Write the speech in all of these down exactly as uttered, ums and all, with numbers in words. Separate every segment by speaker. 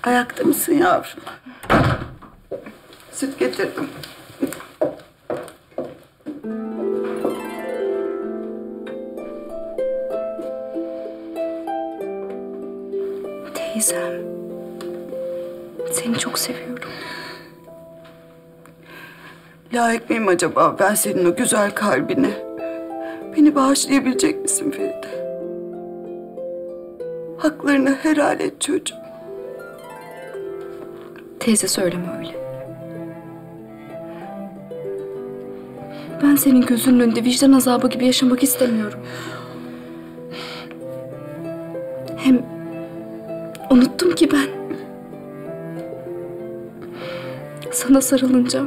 Speaker 1: Ayakta mısın yavrum? Süt getirdim.
Speaker 2: Teyzem, seni çok seviyorum.
Speaker 1: Layık mıyım acaba ben senin o güzel kalbine? Beni bağışlayabilecek misin Feride? Haklarını helal et çocuğum.
Speaker 2: Teyze söyleme öyle. Ben senin gözünün önünde vicdan azabı gibi yaşamak istemiyorum. Hem unuttum ki ben. Sana sarılınca,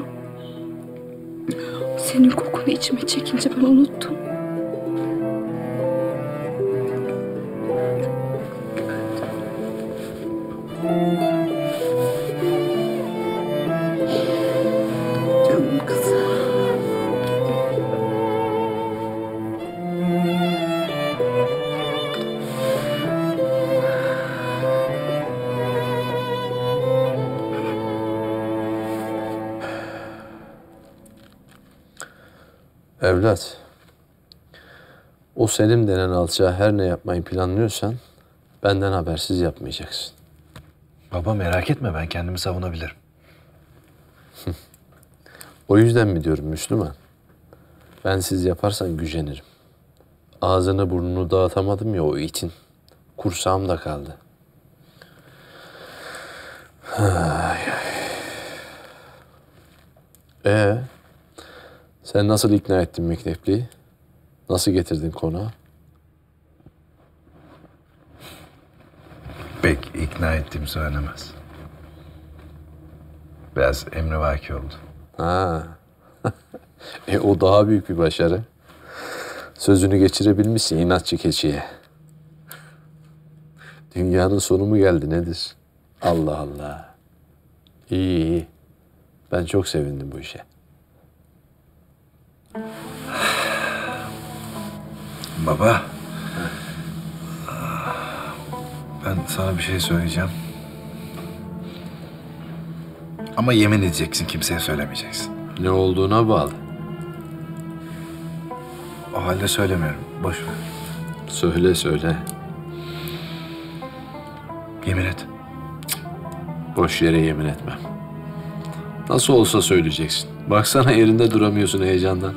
Speaker 2: senin kokunu içime çekince ben unuttum.
Speaker 1: Canım kızım.
Speaker 3: Evlat, o Selim denen alçağı her ne yapmayı planlıyorsan benden habersiz yapmayacaksın.
Speaker 4: Baba merak etme, ben kendimi savunabilirim.
Speaker 3: O yüzden mi diyorum Müslüman? Ben siz yaparsan gücenirim. Ağzını burnunu dağıtamadım ya o itin. Kursağımda kaldı. Ay, ay. Ee, sen nasıl ikna ettin Mektepli'yi? Nasıl getirdin konağa?
Speaker 4: Pek ikna ettiğim söylenemez. Biraz emrivaki oldu.
Speaker 3: Ha. e o daha büyük bir başarı. Sözünü geçirebilmişsin inatçı keçiye. Dünyanın sonu mu geldi nedir? Allah Allah. İyi iyi. Ben çok sevindim bu işe.
Speaker 4: Baba. Ben sana bir şey söyleyeceğim. Ama yemin edeceksin, kimseye söylemeyeceksin.
Speaker 3: Ne olduğuna bağlı.
Speaker 4: O halde söylemiyorum. Boş ver.
Speaker 3: Söyle söyle.
Speaker 4: Yemin et.
Speaker 3: Boş yere yemin etmem. Nasıl olsa söyleyeceksin. Baksana yerinde duramıyorsun heyecandan.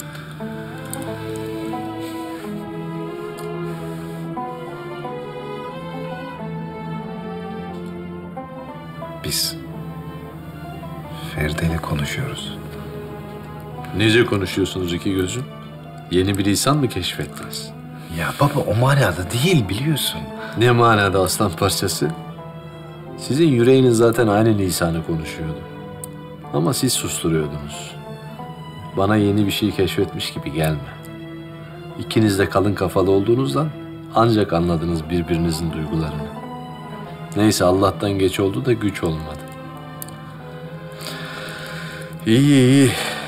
Speaker 4: Biz Feride ile konuşuyoruz.
Speaker 3: Nece konuşuyorsunuz iki gözüm? Yeni bir lisan mı keşfettiniz?
Speaker 4: Ya baba o manada değil, biliyorsun.
Speaker 3: Ne manada aslan parçası? Sizin yüreğiniz zaten aynı lisanı konuşuyordu. Ama siz susturuyordunuz. Bana yeni bir şey keşfetmiş gibi gelme. İkiniz de kalın kafalı olduğunuzdan ancak anladınız birbirinizin duygularını. Neyse Allah'tan geç oldu da güç olmadı. İyi iyi.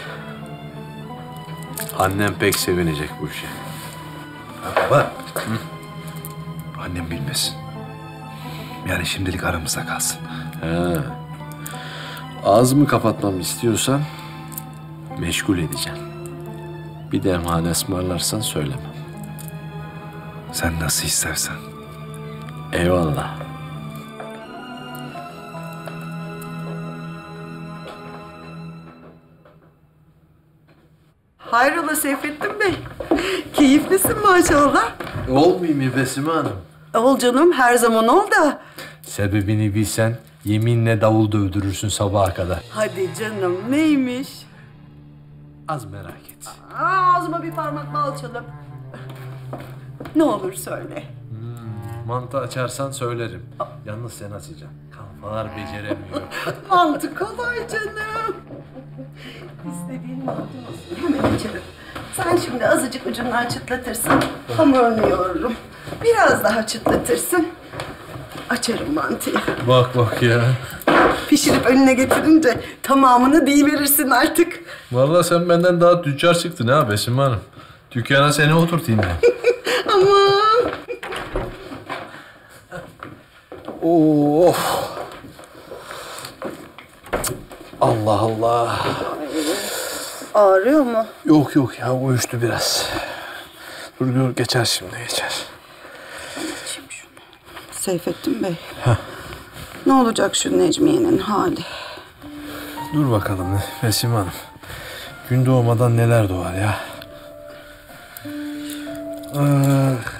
Speaker 3: Annem pek sevinecek bu işe.
Speaker 4: Ha, baba. Hı? Annem bilmesin. Yani şimdilik aramızda kalsın.
Speaker 3: He. Ağzımı kapatmamı istiyorsan meşgul edeceğim. Bir derman ısmarlarsan söylemem.
Speaker 4: Sen nasıl istersen.
Speaker 3: Eyvallah.
Speaker 1: Hayrola Seyfettin Bey? Keyiflisin maşallah.
Speaker 3: Olmayayım mı Besime Hanım?
Speaker 1: Ol canım, her zaman ol da.
Speaker 3: Sebebini bilsen yeminle davul dövdürürsün sabaha kadar.
Speaker 1: Hadi canım, neymiş?
Speaker 3: Az merak et.
Speaker 1: Aa, ağzıma bir parmak bal çalıp. Ne olur söyle.
Speaker 3: Hmm, mantı açarsan söylerim. Yalnız sen açacaksın. Kafalar beceremiyor.
Speaker 1: Mantı kolay canım. İstediğin mantı olsun, hemen açarım. Sen şimdi azıcık ucundan çıtlatırsın, hamurunu yoğururum. Biraz daha çıtlatırsın, açarım mantıyı.
Speaker 3: Bak bak ya.
Speaker 1: Pişirip önüne getirince tamamını diyiverirsin artık.
Speaker 3: Vallahi sen benden daha tüccar çıktın ha Besime Hanım. Dükkana seni oturtayım ben.
Speaker 1: Aman.
Speaker 3: Of. Allah Allah.
Speaker 1: Ağrıyor mu?
Speaker 3: Yok yok ya, uyuştu biraz. Dur gör, geçer şimdi, geçer.
Speaker 1: Seyfettin Bey. Ne olacak şu Necmiye'nin hali?
Speaker 3: Dur bakalım Vesime Hanım. Gün doğmadan neler doğar ya. Ah.